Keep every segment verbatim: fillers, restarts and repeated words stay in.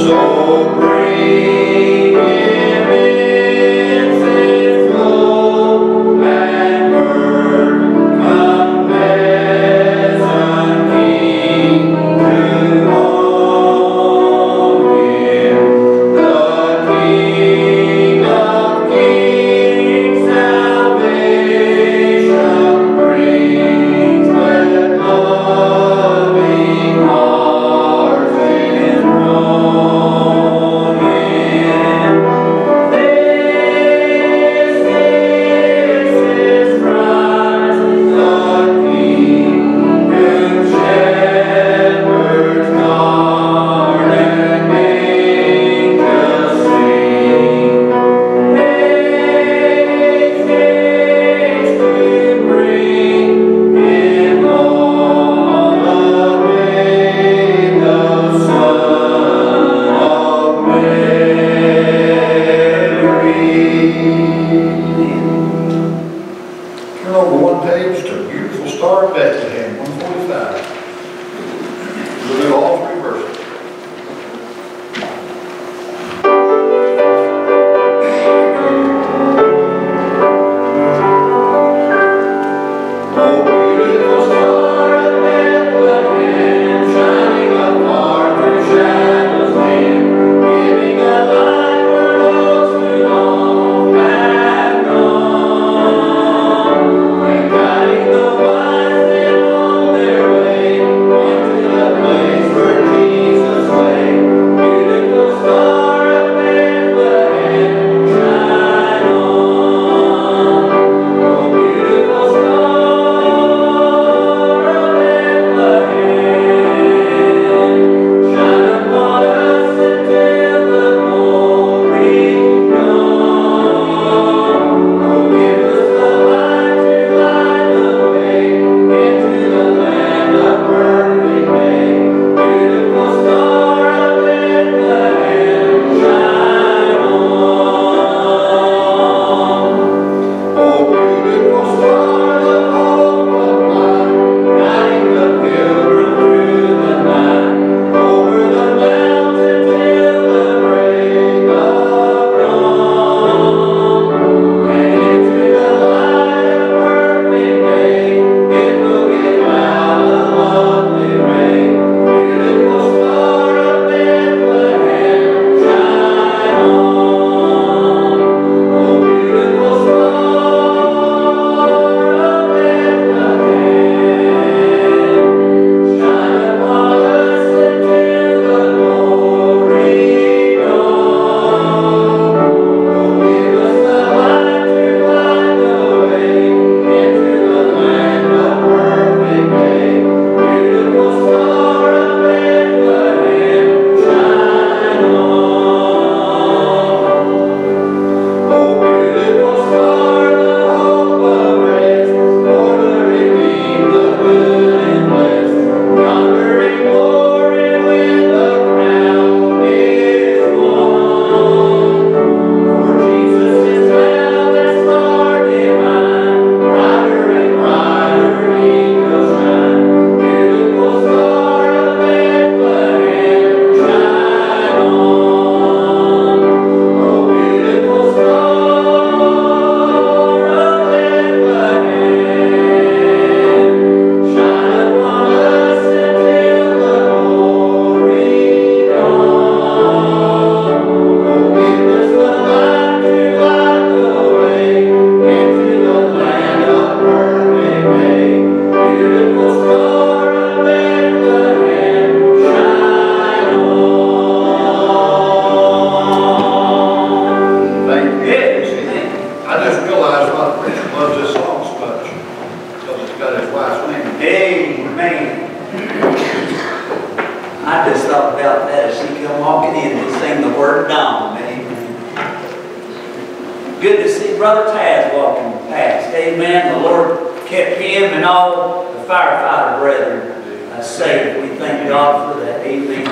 Good to see Brother Taz walking past. Amen. The Lord kept him and all the firefighter brethren uh, safe. We thank God for that. Amen.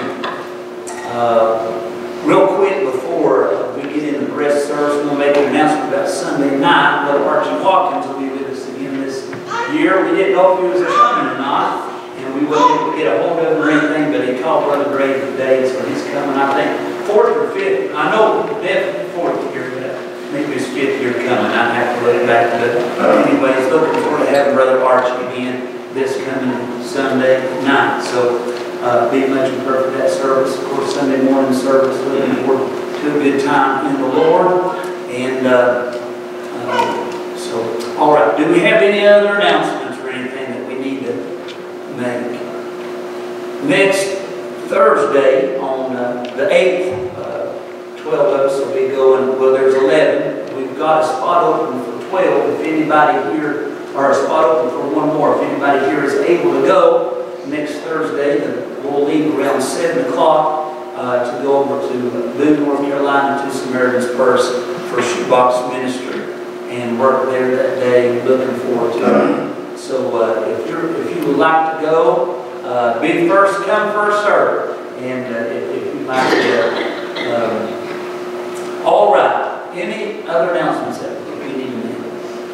Uh, real quick before uh, we get into the rest of the service, we'll make an announcement about Sunday night. Brother Archie Watkins will be with us again this year. We didn't know if he was coming or not, and we wasn't able to get a hold of him or anything, but he call Brother Gray today, so he's coming, I think, fourth or fifth. I know definitely fourth year, but maybe his fifth year coming. I'd have to look back. But anyways, looking forward to having Brother Archie again this coming Sunday night. So uh, be much and perfect that service. Of course, Sunday morning service, looking forward to a good time in the Lord. And uh, uh, so, all right. Do we have any other announcements or anything that we need to make? Next Thursday on uh, the eighth, uh, twelve of us will be going. Well, there's eleven. We've got a spot open for twelve. If anybody here, or a spot open for one more, if anybody here is able to go next Thursday, then we'll leave around seven o'clock uh, to go over to Boone, North Carolina, to Samaritan's Purse for Shoebox Ministry and work there that day. Looking forward to it. So uh, if you're if you would like to go, uh, be first come, first serve. And uh, if, if you'd like to, um, all right. Any other announcements that we need to make?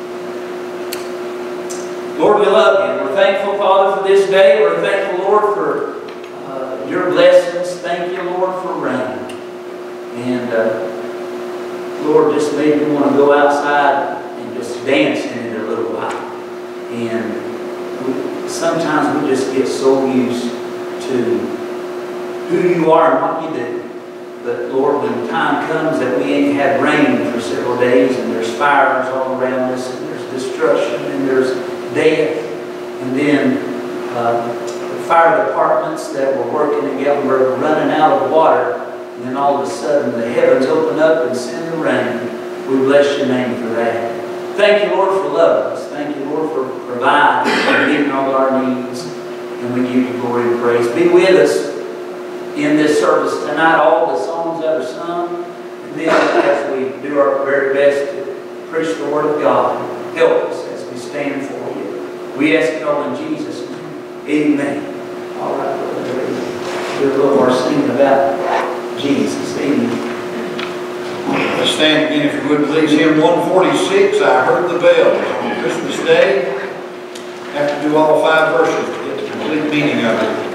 Lord, we love you. We're thankful, Father, for this day. We're thankful, Lord, for uh, your blessings. Thank you, Lord, for rain. And uh, Lord, just made me want to go outside and just dance in it a little while. And we, sometimes we just get so used to who you are and what you do. But Lord, when time comes that we ain't had rain for several days and there's fires all around us and there's destruction and there's death, and then uh, the fire departments that were working in Gatlinburg were running out of water, and then all of a sudden the heavens open up and send the rain. We bless your name for that. Thank you, Lord, for loving us. Thank you, Lord, for providing and meeting all our needs. And we give you glory and praise. Be with us in this service tonight, all the songs that are sung, and then as we do our very best to preach the Word of God, help us as we stand for you. We ask it all in Jesus' name. Amen. All right, brother. Do a little more singing about Jesus. Amen. Let's stand again, if you would please. Hymn one forty-six, I Heard the Bells. On Christmas Day, have to do all five verses to get the complete meaning of it.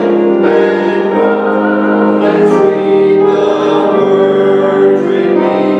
Sweet the word remains.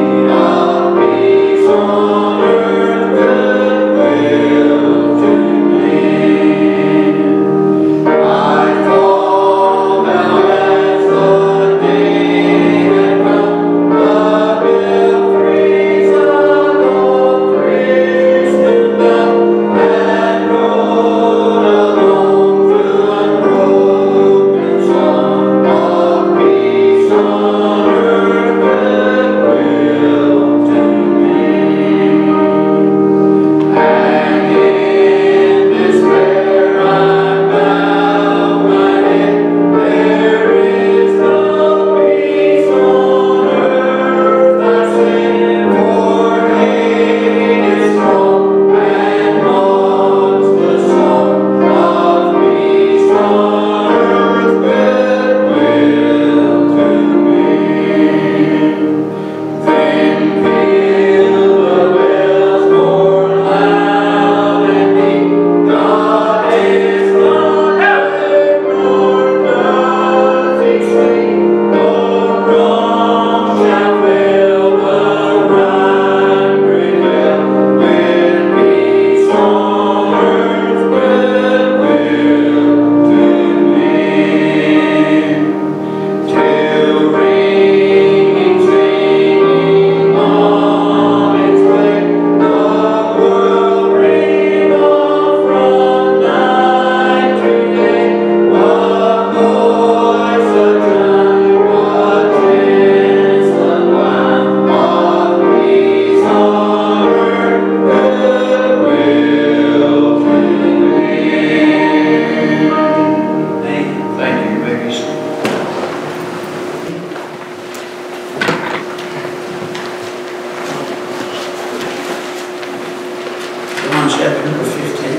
chapter number fifteen.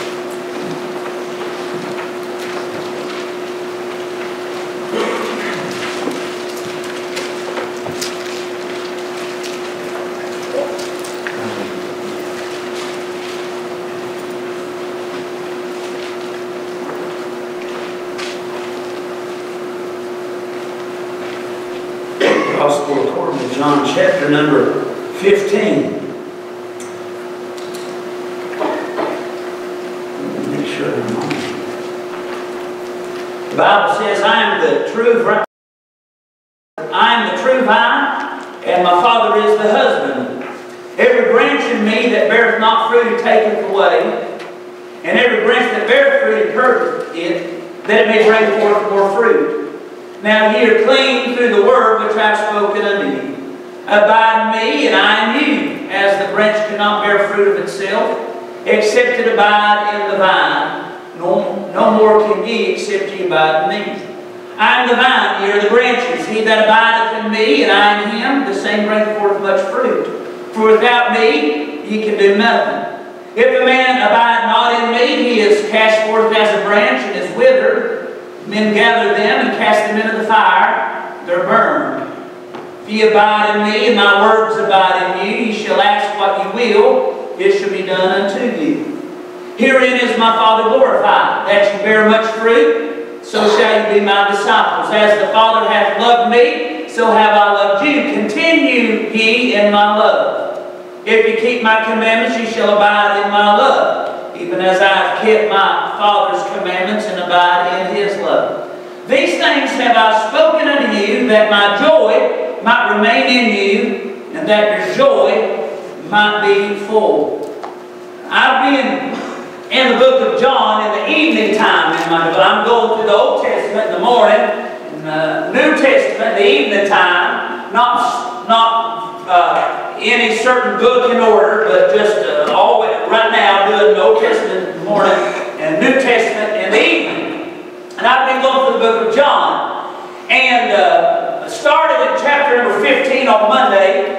Gospel according to John chapter number fifteen. Make sure I'm on. The Bible says, I am the true vine. I am the true vine, and my Father is the husbandman. Every branch in me that beareth not fruit he taketh away, and every branch that beareth fruit he purgeth it, that it may bring forth more fruit. Now ye are clean through the word which I have spoken unto you. Abide in me, and I in you, as the branch cannot bear fruit of itself, except it abide in the vine. No, no more can ye, except ye abide in me. I am the vine, ye are the branches. He that abideth in me, and I in him, the same bringeth forth much fruit. For without me ye can do nothing. If a man abide not in me, he is cast forth as a branch, and is withered. Men gather them and cast them into the fire. They're burned. If ye abide in me, and my words abide in you, ye shall ask what ye will, it shall be done unto you. Herein is my Father glorified, that ye bear much fruit, so shall ye be my disciples. As the Father hath loved me, so have I loved you. Continue ye in my love. If ye keep my commandments, ye shall abide in my love, even as I have kept my Father's commandments and abide in his love. These things have I spoken unto you, that my joy might remain in you, and that your joy might be full. I've been in the book of John in the evening time. In my, I'm going through the Old Testament in the morning, and the New Testament in the evening time. Not, not uh, any certain book in order, but just uh, all right now doing the Old Testament in the morning and New Testament in the evening. And I've been going through the book of John, and uh, started in chapter number fifteen on Monday.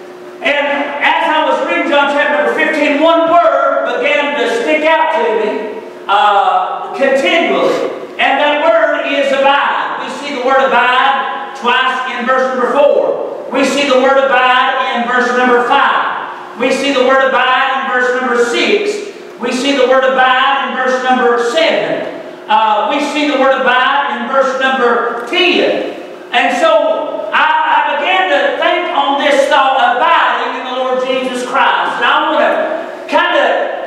And as I was reading John chapter number fifteen, one word began to stick out to me uh, continually. And that word is abide. We see the word abide twice in verse number four. We see the word abide in verse number five. We see the word abide in verse number six. We see the word abide in verse number seven. Uh, we see the word abide in verse number ten. And so I, I began to think on this thought, abiding in the Lord Jesus Christ. And I want to kind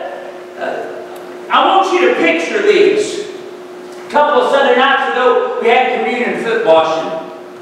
of, uh, I want you to picture this. A couple of Sunday nights ago, we had communion foot washing.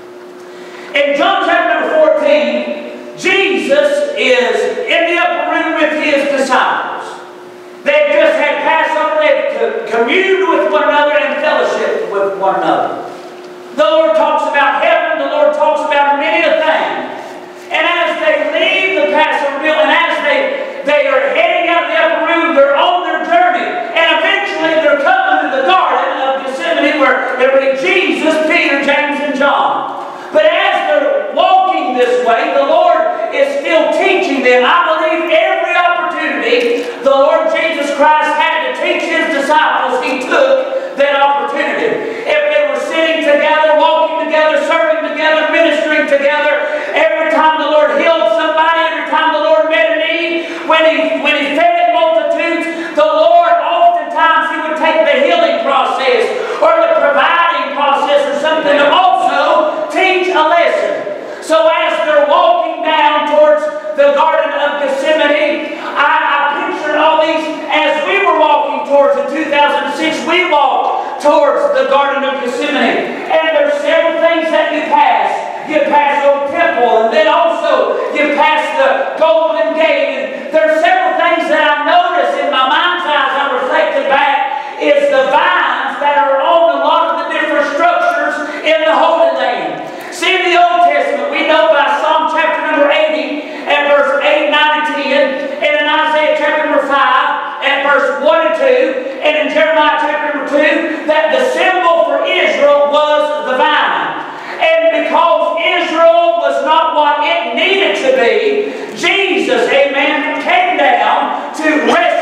In John chapter number fourteen, Jesus is in the upper room with his disciples. They've just had Passover, they've communed with one another and fellowship with one another. The Lord talks about heaven, the Lord talks about many a thing. And as they leave the Passover meal, and as they, they are heading out of the upper room, they're on their journey. And eventually they're coming to the Garden of Gethsemane where it'll be Jesus, Peter, James, and John. But as they're walking this way, the Lord is still teaching them. I believe every opportunity the Lord Jesus Christ had to teach his disciples, he took that opportunity. If they were sitting together, walking together, serving together, ministering together, every time the Lord healed somebody, every time the Lord met a need, when he, when he fed multitudes, the Lord oftentimes he would take the healing process or the providing process or something to also teach a lesson. So as they're walking down towards the Garden of Gethsemane, I, I pictured all these, as we were walking towards in two thousand six, we walked towards the Garden of Gethsemane. And there's several things that you pass. You pass Old Temple, and then also you pass the Golden Gate. And there's several things that I noticed in my mind's eye as I reflected back, is the vines that are on a lot of the different structures in the Holy Land. See, in the Old Testament, we know by Psalm chapter number eighty, at verse eight, nine, and ten, and in Isaiah chapter number five, at verse one and two, and in Jeremiah chapter number two, that the symbol for Israel was the vine. And because Israel was not what it needed to be, Jesus, amen, came down to rescue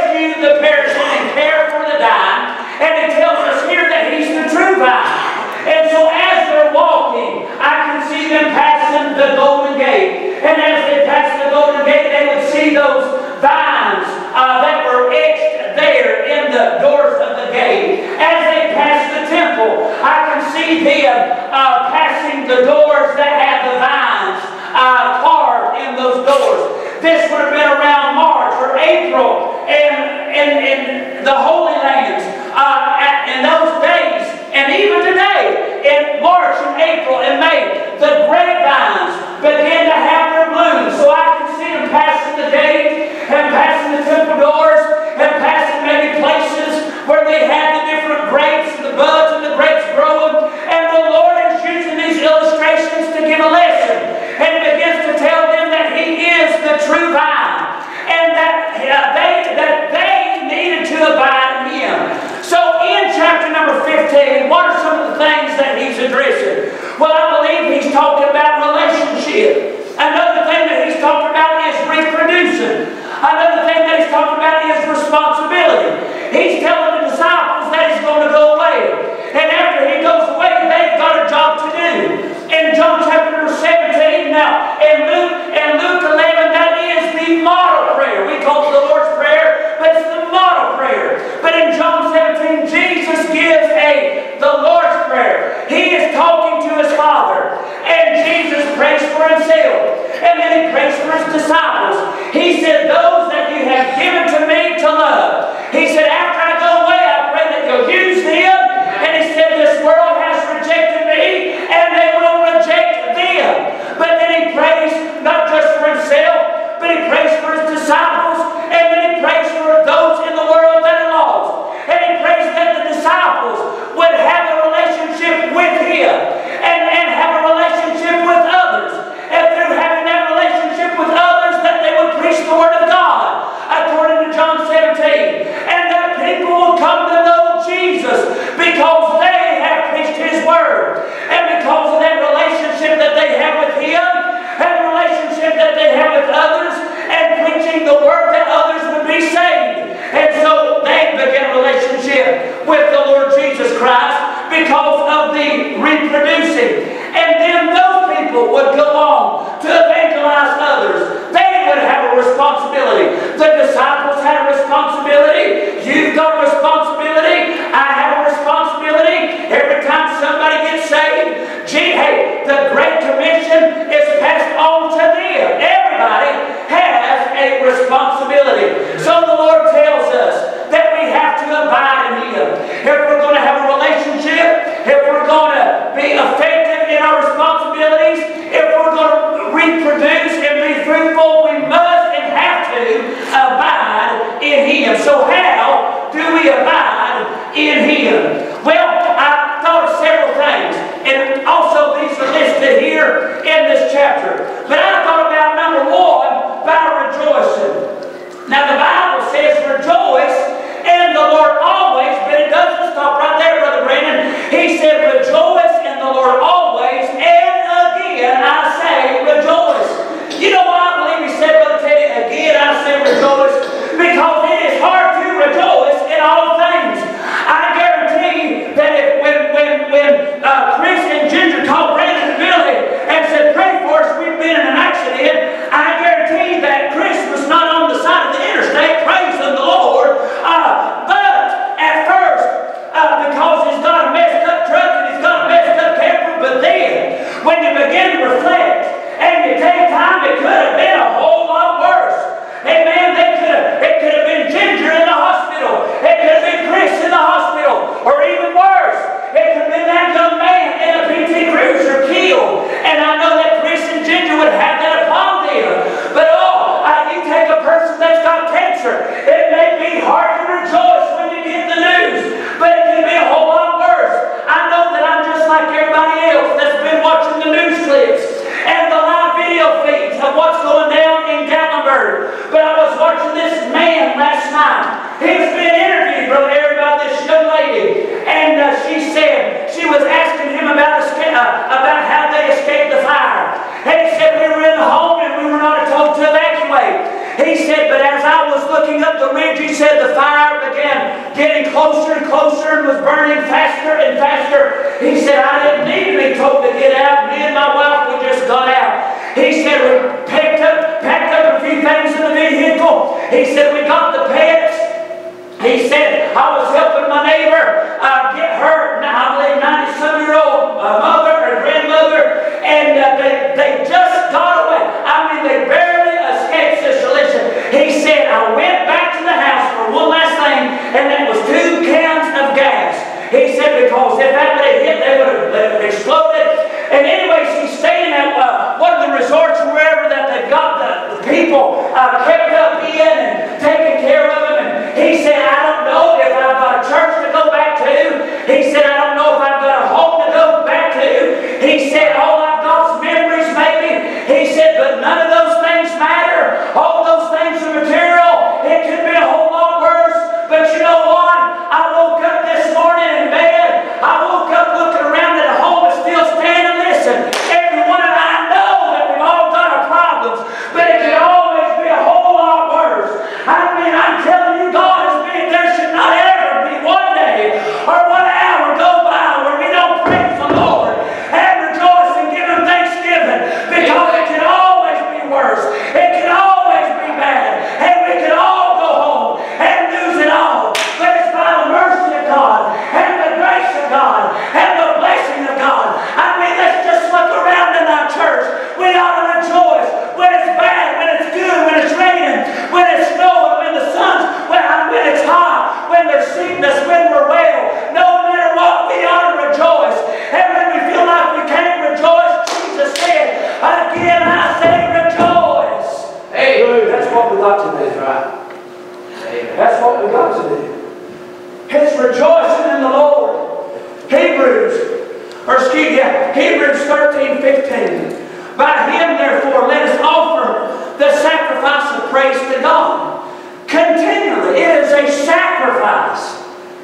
the perishing and care for the dying. And it tells us here that He's the true vine. And so as they're walking, I can see them passing the Golden Gate. And as they pass the Golden Gate, they would see those vines uh, that were etched there in the doors of the gate. As they pass the temple, I can see them uh, passing the doors that had the vines uh, carved in those doors. This would have been around March or April in, in, in the Holy Lands uh, at, in those days. And even today, in March and April and May, the grapevines begin to have their bloom. So I can see them passing the gate and passing the temple doors and passing maybe places where they had the different grapes and the buds and the grapes growing. And the Lord is using these illustrations to give a lesson. And He begins to tell them that He is the true vine. And that, uh, they, that they needed to abide in Him. So in chapter number fifteen, what are some of the things that He's addressing? Well, I believe He's talking about relationship. Another thing that He's talking about is reproducing. Another thing that He's talking about is responsibility. He's telling the disciples that He's going to go away. And after He goes away, they've got a job to do. In John chapter number seventeen, now, in Luke, in Luke eleven, that is the model prayer. We call it the Lord's Prayer, but it's the model prayer. But in John seventeen, Jesus gives a the Lord's Prayer. He is talking to His Father. And Jesus prays for Himself. And then He prays for His disciples. He said, those that You have given to Me to love. He said, after I go away, I pray that You'll use them. And He said, this world has rejected Me, and they will reject them. But then He prays not just for Himself, but He prays for His disciples, and then He prays for those in the world that are lost. And He prays that the disciples would have a relationship with Him, and, and have a relationship with others. And through having that relationship with others, that they would preach the Word of God, according to John seventeen. And that people will come to know Jesus because they have preached His Word. And because of that relationship that they have with Him, and the relationship that they have with others, and preaching the Word, that others would be saved. And so they began a relationship with the Lord Jesus Christ because of the reproducing. And then those people would go on to evangelize others. They would have a responsibility. The disciples had a responsibility. You've got a responsibility. I have a responsibility. Every time somebody gets saved, gee, hey, the Great Commission is passed on to them. Everybody has a responsibility. So the Lord tells us that we have to abide in Him. If we're going to have a relationship, if we're going to be effective in our responsibilities, if we're going to reproduce and be fruitful, we must and have to abide in Him. So how do we abide in Him? Well, I thought of several things, and also these are listed here in this chapter. But I thought about number one, by rejoicing. Now the Bible says rejoice in the Lord always, but it doesn't stop right there, Brother Brandon. He said rejoice in the Lord always, and again I say rejoice. You know why I believe He said, Brother Teddy, again I say rejoice? Because it is hard to rejoice in all things. I guarantee that if when, when, when uh, Chris and Ginger called Brandon and Billy and said, pray for us, we've been in an accident, I guarantee that Chris was not on the side of the interstate praising the Lord. Uh, but at first, uh, because he's got a messed up truck and he's got a messed up camper, but then when you begin to reflect and you take time, it could have been a whole lot worse. Amen. They could have, it could have been Ginger in the hospital. It could have been Chris in the hospital. Or even worse, it could have been that young man in a P T Cruiser killed. And I know that Chris and Ginger would have that upon them. But oh, uh, you take a person that's got cancer. It may be hard to rejoice when you get the news. But it could be a whole lot worse. I know that I'm just like everybody else that's been watching the news clips and the live video feeds of what's going down in Gatlinburg. But I was watching this man last night. He was being interviewed, Brother Eric, by this young lady. And uh, she said, she was asking him about, escape, uh, about how they escaped the fire. And he said, we were in the home and we were not told to evacuate. He said, but as I was looking up the ridge, he said, the fire faster and faster. He said, I didn't need to be told to get out. Me and my wife, we just got out. He said, we picked up, packed up a few things in the vehicle. He said, we got the pets. He said, I was helping my neighbor uh, get her, I believe, ninety-some-year-old uh, mother or grandmother, and uh, they, they just got away. I mean, they barely escaped situation. He said, I went back to the house for one last thing, and that was two cans of gas. He said, because if that would have hit, they would have, they would have exploded. And anyways, he's staying at uh, one of the resorts or wherever that they've got the, the people uh, kept up in and taking care of them. And he said, I don't know if I've got a church to go back to. He said, I don't know if I've got a home to go back to. He said, all I've got is memories maybe. He said, but none of those things matter. All those things are material. It could be a whole lot worse. But you know what? I woke up this morning in bed. I woke up looking around at a home that's still standing. Listen, every one of I know that we've all got our problems, but it can always be a whole lot worse. I mean, I'm telling you, God is being, there should not ever be one day or one hour go by where we don't praise the Lord and rejoice and give Him thanksgiving, because it can always be worse. It can always be bad, and we can all go home and lose it all. But it's by the mercy of God and the grace of God and the blessing of God. I mean, let's just look around in our church. We ought to rejoice when it's bad, when it's good, when it's raining, when it's snowing, when the sun's, when, when it's hot, when there's sickness, when we're well. No matter what, we ought to rejoice. And when we feel like we can't rejoice, Jesus said, again I say rejoice. Hey, that's what we got to do, right? That's what we got to do. It's rejoicing in the Lord. Hebrews, or excuse me, Hebrews thirteen fifteen. By Him, therefore, let us offer the sacrifice of praise to God continually. It is a sacrifice.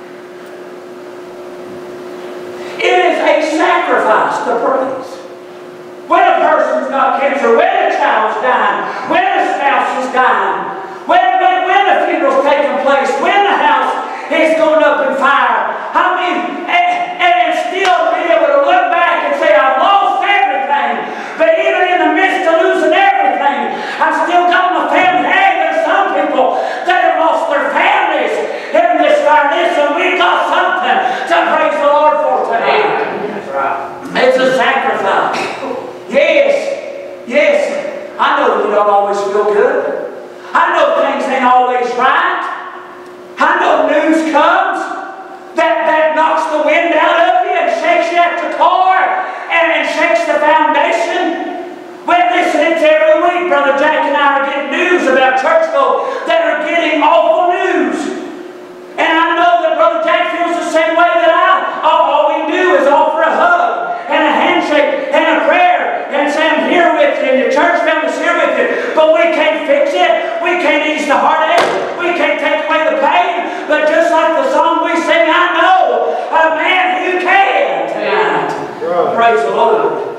It is a sacrifice to praise. When a person's got cancer, when a child's dying, when a spouse is dying, when, when, when a funeral's taking place, when the house is going up in fire, I mean, and, and still be able to look back and say, I've lost everything, but even in the midst of losing everything, I've still got my family. Hey, there's some people that have lost their families in this fire. Listen, we've got something to praise the Lord for tonight. That's right. It's a sacrifice. Yes, yes. I know you don't always feel good. I know things ain't always right. I know news comes that, that knocks the wind out of you and shakes you at the car and, and shakes the foundation. Well, listen, it's every week. Brother Jack and I are getting news about church folk that are getting awful news. And I know that Brother Jack feels the same way that I. All, all we do is offer a hug and a handshake and a prayer and say, I'm here with you, and your church family's here with you. But we can't fix it. We can't ease the heartache. We can't take away the pain. But just like the song we sing, I know a man who can tonight. Right. Praise the Lord.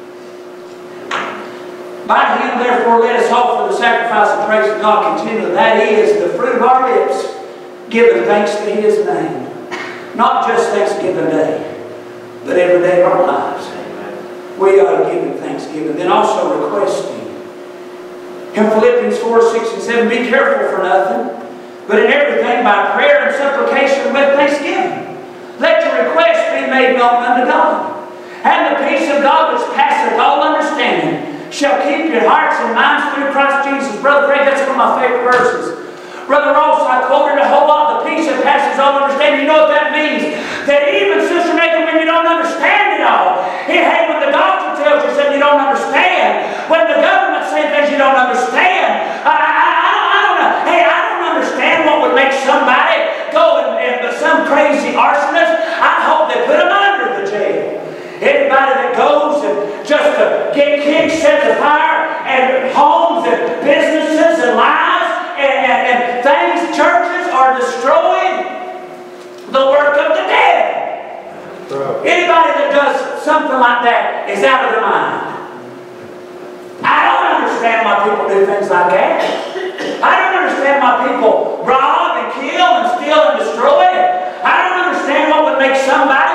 By Him, therefore, let us offer the sacrifice of praise to God continually. That is the fruit of our lips, giving thanks to His name. Not just Thanksgiving Day, but every day of our lives. We ought to give Him thanksgiving. Then also requesting. In Philippians four, six, and seven, be careful for nothing, but in everything by prayer and supplication with thanksgiving. Let your requests be made known unto God. And the peace of God which passeth all understanding shall keep your hearts and minds through Christ Jesus. Brother Craig, that's one of my favorite verses. Brother Ross, I quoted a whole lot, the peace that passes all understanding. You know what that means? That even, Sister Nathan, when you don't understand it all, hey, when the doctor tells you something you don't understand, when the government says things you don't understand, I, I, I, I don't know. Hey, I don't understand what would make somebody go and, and some crazy arsonist. I hope they put them under the jail. Anybody that goes and just to get kids set to fire and homes and businesses and lives and, and, and things, churches are destroying the work of the dead. Right. Anybody that does something like that is out of their mind. I don't understand why people do things like that. I don't understand why people rob and kill and steal and destroy. I don't understand what would make somebody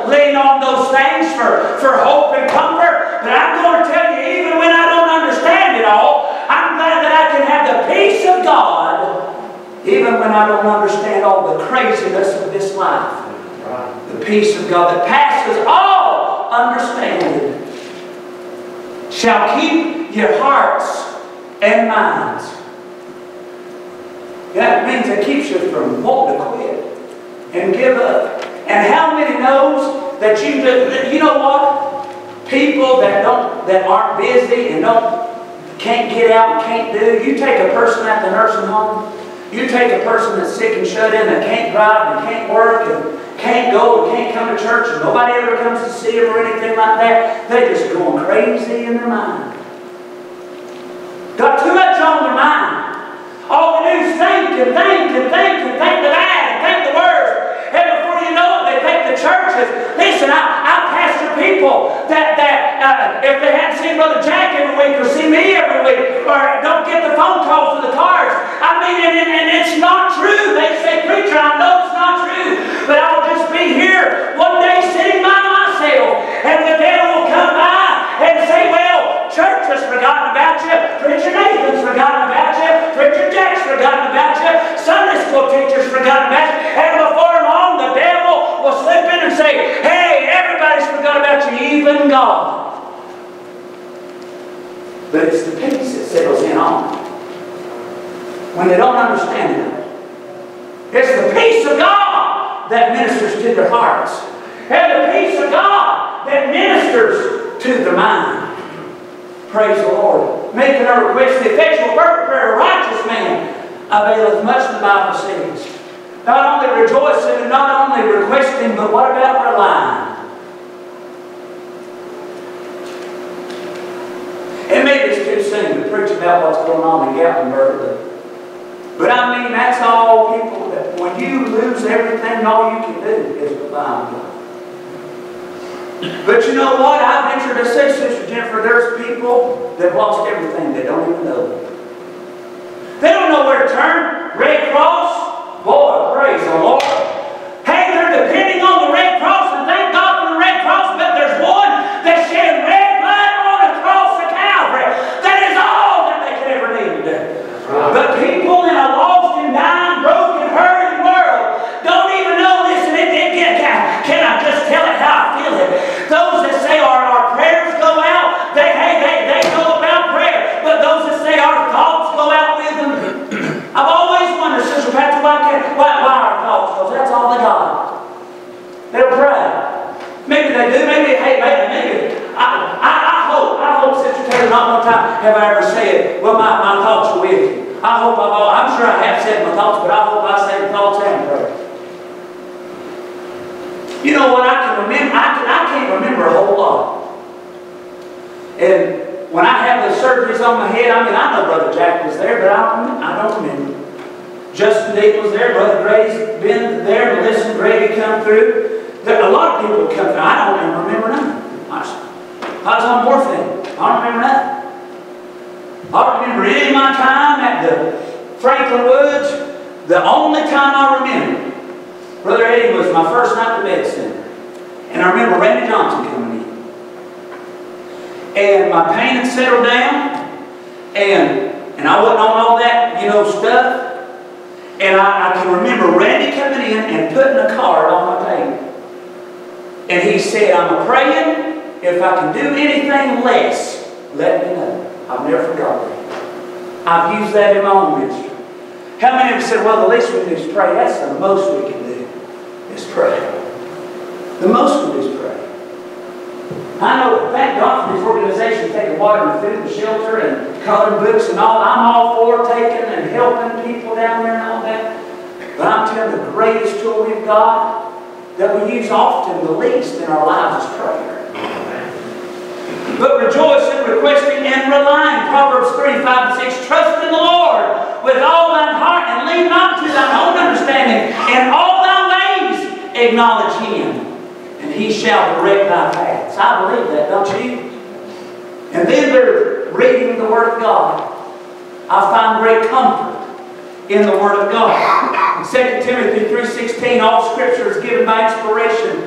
lean on those things for, for hope and comfort. But I'm going to tell you, even when I don't understand it all, I'm glad that I can have the peace of God, even when I don't understand all the craziness of this life. The peace of God that passes all understanding shall keep your hearts and minds. That means it keeps you from wanting to quit and give up. And how many knows that you do, you know what? People that don't, that aren't busy and don't, can't get out and can't do. You take a person at the nursing home. You take a person that's sick and shut in that can't drive and can't work and can't go and can't come to church and nobody ever comes to see them or anything like that. They're just going crazy in their mind. Got too much on their mind. All they do is think and think and think and think the bad and think the worst. And before you know it, they think the churches. Listen, I, I pastor people that, that uh, if they hadn't seen Brother Jack every week or see me every week or don't get the phone calls or the cards. I mean, and, and, and it's not true. They say, preacher, I know it's not true. But I'll just be here one day sitting by myself and the devil will come by and say, well, church has forgotten about you. Preacher Nathan's forgotten about you. Preacher Jack's forgotten about you. Sunday school teacher's forgotten about you. And before long, the devil will slip in and say, hey, everybody's forgotten about you, even God. But it's the peace that settles in on them when they don't understand it. It's the peace of God that ministers to their hearts. And the peace of God that ministers to the mind. Praise the Lord. Making our request, the effectual fervent prayer of a righteous man availeth much, the Bible says. Not only rejoicing and not only requesting, but what about relying? And maybe it's too soon to preach about what's going on in Gatlinburg. But I mean, that's all people that when you lose everything, all you can do is rely on God. But you know what? I venture to say, Sister Jennifer, there's people that have lost everything they don't even know. They don't know where to turn. Red Cross? Boy, praise the Lord. Hey, they're depending on the Red Cross, and thank God for the Red Cross, but there's one that shed red blood on the cross of Calvary. That is all that they could ever need. Right. But people in a lost and dying, broken, hurting world don't even know this. And it, it, it, can I just tell it how I feel it? Those that say our, our prayers go out, they, hey, they, they know about prayer. But those that say our thoughts go out with them, I've always wondered, Sister Patrick, why, can't, why, why our thoughts? Because that's all they got. They'll pray. Maybe they do, maybe, hey, maybe, maybe. I, I, I hope, I hope, Sister Taylor, not one time have I ever said, well, my, my thoughts are with you. I hope I've all, I'm sure I have said my thoughts, but I hope I say the thoughts and prayers. You know what, I can remember, I, can, I can't remember a whole lot. And when I had the surgeries on my head, I mean, I know Brother Jack was there, but I don't, I don't remember. Justin Deep was there, Brother Grady's been there to listen, Grady come through. There, a lot of people would come through. I don't even remember nothing. I was, I was on morphine. I don't remember nothing. I don't remember any of my time at the Franklin Woods. The only time I remember, Brother Eddie was my first night at the med center. And I remember Randy Johnson coming in. And my pain had settled down. And, and I wasn't on all that, you know, stuff. And I, I can remember Randy coming in and putting a card on my table. And he said, I'm a-praying. If I can do anything less, let me know. I've never forgotten that. I've used that in my own ministry. How many of you said, well, the least we can do is pray? That's the most we can do, is pray. The most we do is pray. I know, thank God for these organizations taking water and food and shelter and coloring books and all. I'm all for taking and helping people down there and all that. But I'm telling you, the greatest tool we've got that we use often the least in our lives is prayer. But rejoicing, requesting, and relying. Proverbs three, five, and six. Trust in the Lord with all thine heart, and lean not to thine own understanding. In all thy ways acknowledge Him, and He shall direct thy paths. I believe that, don't you? And then they're reading the Word of God. I find great comfort in the Word of God. In Second Timothy three sixteen, all Scripture is given by inspiration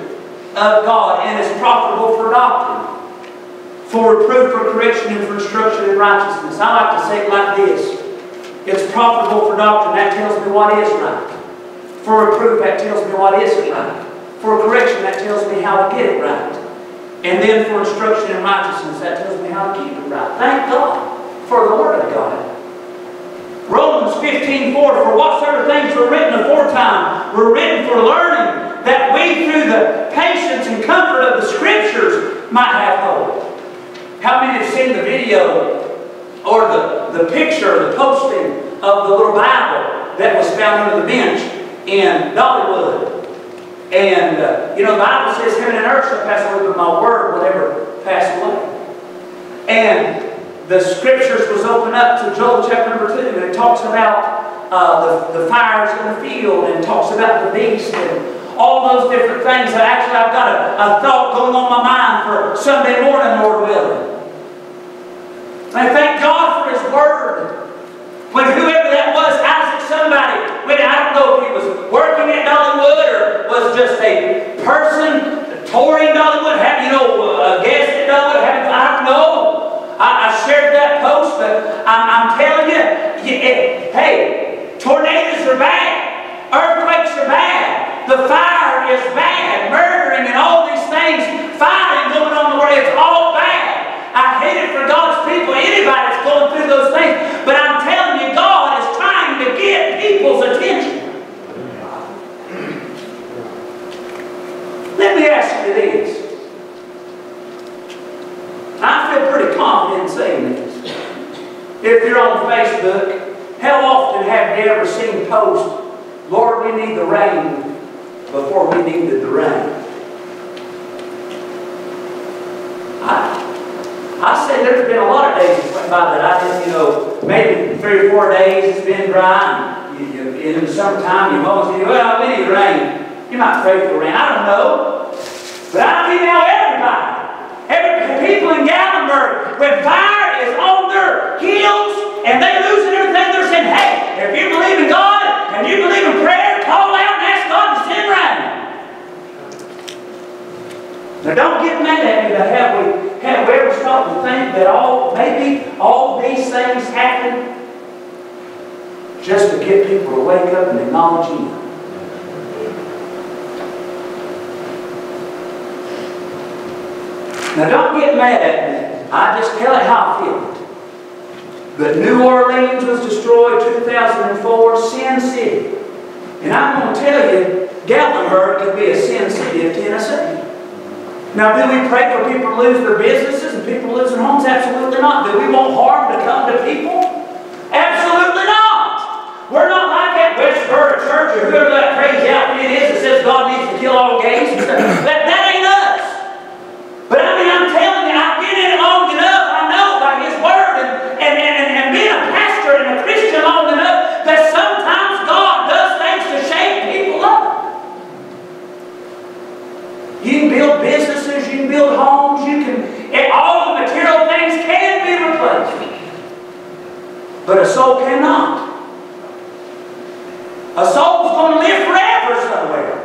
of God, and is profitable for doctrine, for reproof, for correction, and for instruction in righteousness. I like to say it like this. It's profitable for doctrine. That tells me what is right. For reproof, that tells me what isn't right. For correction, that tells me how to get it right. And then for instruction in righteousness, that tells me how to keep it right. Thank God for the Word of God. Romans fifteen four, for whatsoever things were written aforetime were written for learning, that we through the patience and comfort of the Scriptures might have hope. How many have seen the video or the, the picture, the posting of the little Bible that was found under the bench in Dollywood? And, uh, you know, the Bible says, heaven and earth shall pass away, but my word will never pass away. And the Scriptures was opened up to Joel chapter number two, and it talks about uh, the, the fires in the field, and talks about the beast, and all those different things. And actually, I've got a, a thought going on my mind for Sunday morning, Lord willing. And I thank God for His Word. When whoever that was, Isaac somebody, when I don't know if he was working at Dollywood or was just a person touring Dollywood, have, you know, a guest at Dollywood, have, I don't know. I, I shared that post, but I'm, I'm telling you, you it, hey, tornadoes are bad. Earthquakes are bad. The fire is bad. Murdering and all these things, fighting going on in the world, it's all bad. I hate it for God's people, anybody that's going through those things. But I'm telling you, God is trying to get people's attention. Let me ask you this. I feel pretty confident in saying this. If you're on Facebook, how often have you ever seen posts, Lord, we need the rain before we needed the rain? I I say there's been a lot of days that went by that I didn't, you know, maybe three or four days it's been dry. And you, you, in the summertime, you mow and say, well, we need rain. You might pray for rain. I don't know. But I mean now everybody. Every, people in Gatlinburg, when fire is on their heels and they're losing everything, they're saying, hey, if you believe in God and you believe in prayer, call out and ask God to send rain. Now don't get mad at me, but have we, have we ever stopped to think that all, maybe all these things happen just to get people to wake up and acknowledge Him? Now don't get mad at me. I just tell it how I feel. But New Orleans was destroyed two thousand four, Sin City. And I'm going to tell you, Gatlinburg could be a Sin City of Tennessee. Now, do we pray for people to lose their businesses and people losing homes? Absolutely not. Do we want harm to come to people? Absolutely not. We're not like that Westboro Church or whoever that crazy outfit is that says God needs to kill all gays and stuff. That, that ain't us. But I mean, I'm telling you, I've been in it long enough. I know by His Word and, and, and, and being a pastor and a Christian long enough that sometimes God does things to shake people up. You can build businesses, you can build homes, you can, and all the material things can be replaced. But a soul cannot. A soul's going to live forever somewhere.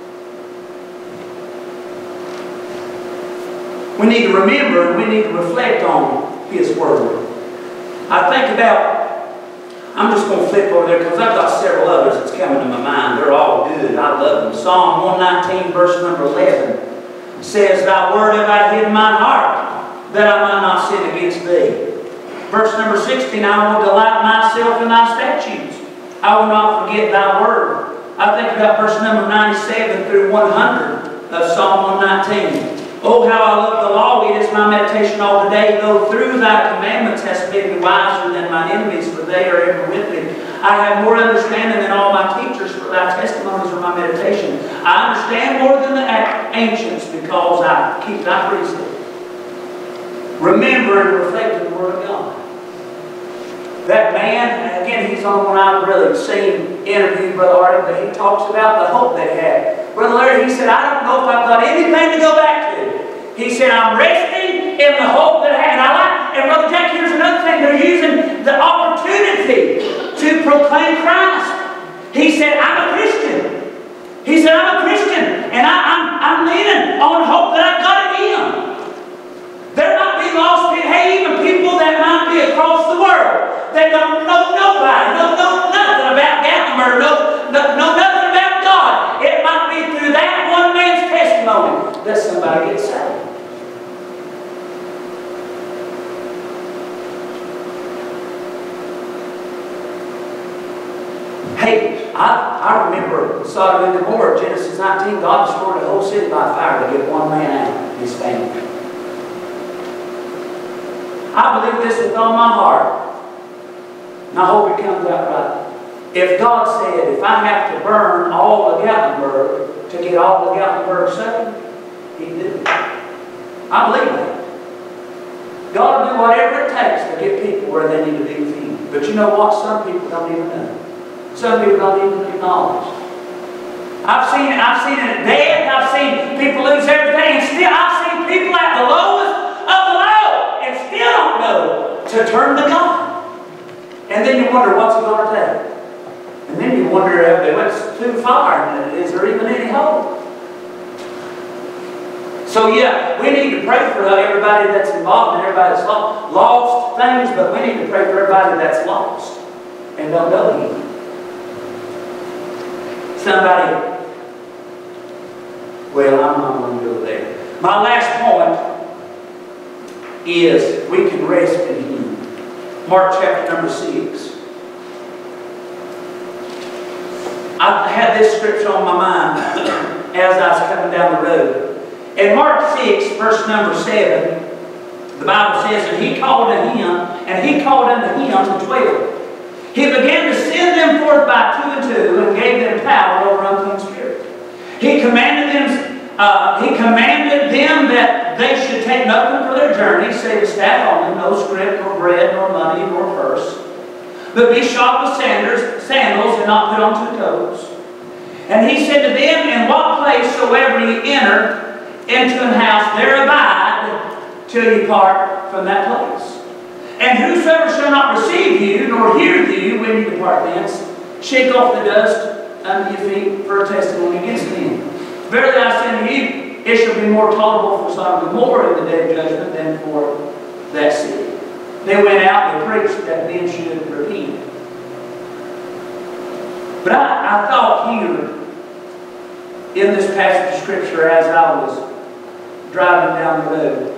We need to remember and we need to reflect on His Word. I think about, I'm just going to flip over there because I've got several others that's coming to my mind. They're all good. I love them. Psalm one nineteen, verse number eleven says, Thy word have I hid in mine heart, that I might not sin against Thee. Verse number sixteen, I will delight myself in Thy statutes. I will not forget Thy word. I think about verse number ninety-seven through one hundred of Psalm one nineteen. Oh, how I love the law, it is my meditation all the day. Though through Thy commandments hast made me wiser than mine enemies, for they are ever with me. I have more understanding than all my teachers, for Thy testimonies are my meditation. I understand more than the ancients, because I keep Thy precepts. Remember and reflect on the Word of God. That man, again, he's on one I've really seen interviewed Brother Artie, but he talks about the hope they had. Brother Larry, he said, I don't know if I've got anything to go back to. He said, I'm resting in the hope that I had. And I like, and Brother Jack, here's another thing. They're using the opportunity to proclaim Christ. He said, I'm a Christian. He said, I'm a Christian. And I, I'm, I'm leaning let somebody get saved. Hey, I, I remember Sodom and Gomorrah, Genesis nineteen, God destroyed the whole city by fire to get one man out, his family. I believe this with all my heart, and I hope it comes out right. If God said, if I have to burn all of Gatlinburg to get all of Gatlinburg saved, He'd do it. I believe that. God will do whatever it takes to get people where they need to be with Him. But you know what? Some people don't even know. Some people don't even acknowledge. I've seen it. I've seen it at death. I've seen people lose everything. And still, I've seen people at the lowest of the low and still don't know to turn to God. And then you wonder what's it going to take. And then you wonder if they went too far and is there even any hope? So yeah, we need to pray for everybody that's involved and everybody that's lost, lost things, but we need to pray for everybody that's lost and don't know Him. Somebody, well, I'm not going to go there. My last point is we can rest in Him. Mark chapter number six. I had this scripture on my mind as I was coming down the road. In Mark six, verse number seven, the Bible says, and He called unto him, and He called unto him the twelve. He began to send them forth by two and two, and gave them power over unclean spirits. He commanded them, uh, He commanded them that they should take nothing for their journey, save a staff only, no scrip, nor bread, nor money, nor purse, but be shod with sandals, sandals, and not put on two coats. And He said to them, in what place soever ye enter into an house, there abide till ye part from that place. And whosoever shall not receive you, nor hear you when you depart thence, shake off the dust under your feet for a testimony against them. Verily I say unto you, it shall be more tolerable for Sodom and Gomorrah in the day of judgment than for that city. They went out and preached that men should repent. But I, I thought here, in this passage of Scripture, as I was driving down the road,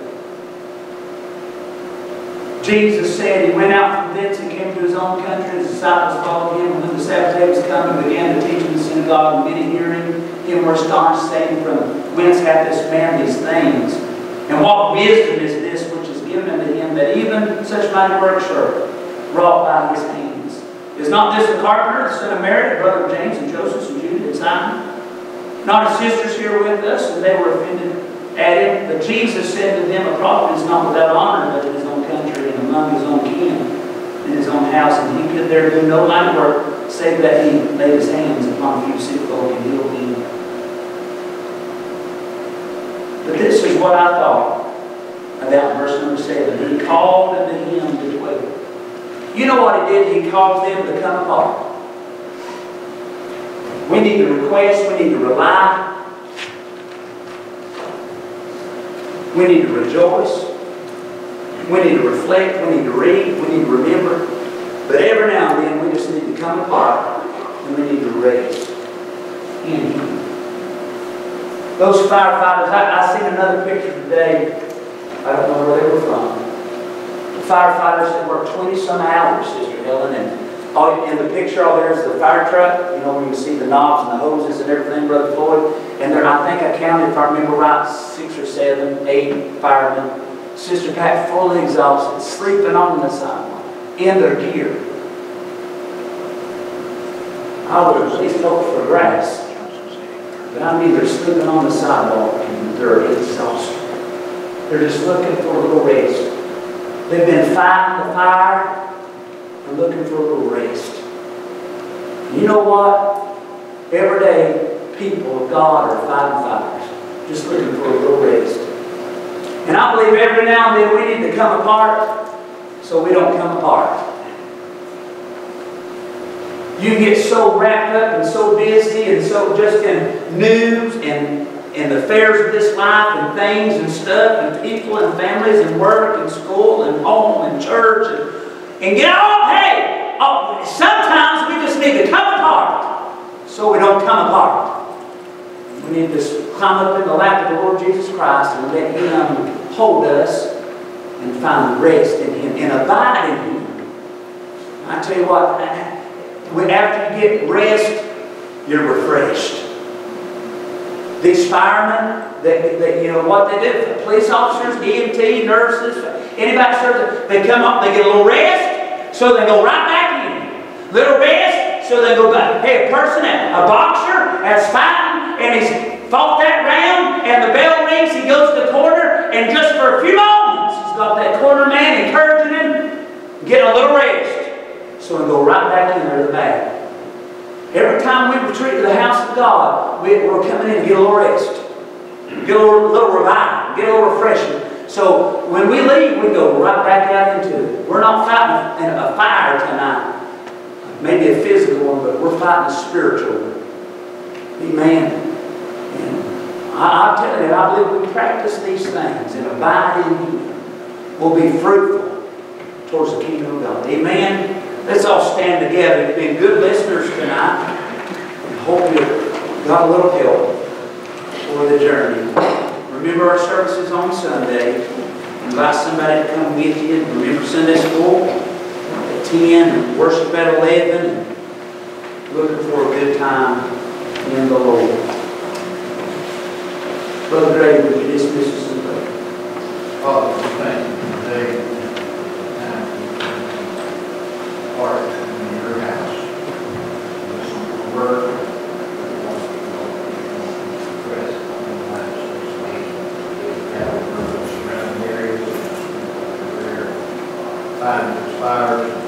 Jesus said He went out from thence and came to His own country. His disciples followed Him. And when the Sabbath day was come, He began to teach in the synagogue. And many hearing Him were astonished, saying, from whence hath this man these things? And what wisdom is this which is given unto Him, that even such mighty works are wrought by His hands? Is not this the carpenter, the son of Mary, the brother of James and Joseph and Judah and Simon? Not His sisters here with us? And they were offended at Him. But Jesus said to them, a prophet is not without honor, but in his own country and among his own kin, in his own house. And He could there do no mighty work, save that He laid His hands upon a few sick folk and healed them. But this is what I thought about verse number seven. He called unto him the twelve. You know what He did? He called them to come apart. We need to request, we need to rely, we need to rejoice, we need to reflect, we need to read, we need to remember. But every now and then we just need to come apart and we need to rest in Him. Those firefighters, I, I seen another picture today. I don't know where they were from. The firefighters that worked twenty some hours, Sister Helen, and all, in the picture all there is the fire truck, you know, where you see the knobs and the hoses and everything, Brother Floyd. And there, I think I counted, if I remember right, six or seven, eight firemen. Sister Pat fully exhausted, sleeping on the sidewalk, in their gear. I would at least hope for grass. But I mean, they're sleeping on the sidewalk and they're exhausted. They're just looking for a little rest. They've been fighting the fire and looking for a little rest. You know what? Every day, people of God are fighting fires, just looking for a little rest. And I believe every now and then we need to come apart so we don't come apart. You get so wrapped up and so busy and so just in news and in the affairs of this life and things and stuff and people and families and work and school and home and church and, and get all, hey, oh, sometimes we just need to come apart so we don't come apart. We need to climb up in the lap of the Lord Jesus Christ and let Him hold us and find rest in Him and abide in Him. I tell you what, after you get rest, you're refreshed. These firemen, they, they, you know what they do? Police officers, E M T, nurses, anybody serves, they come up, they get a little rest, so they go right back in. Little rest, so they go back. Hey, a person, a boxer, has fighting, and he's fought that round, and the bell rings, he goes to the corner, and just for a few moments, he's got that corner man encouraging him, getting a little rest. So we go right back in there to the bag. Every time we retreat to the house of God, we, we're coming in to get a little rest, get a little, little revival, get a little refreshing. So when we leave, we go right back out into it. We're not fighting a, a fire tonight. Maybe a physical one, but we're fighting a spiritual one. Amen. And I, I tell you, I believe we practice these things and abide in Him. We'll be fruitful towards the kingdom of God. Amen. Let's all stand together. You've been good listeners tonight. I hope you got a little help for the journey. Remember our services on Sunday. Invite somebody to come with you. Remember Sunday school at ten and worship at eleven. And looking for a good time in the Lord. Brother Gray, would you dismiss us in prayer? Father, we thank you today. Heart in your house. Listen to the word. Press on the lives of this man. Have a surrounding areas where find those fires.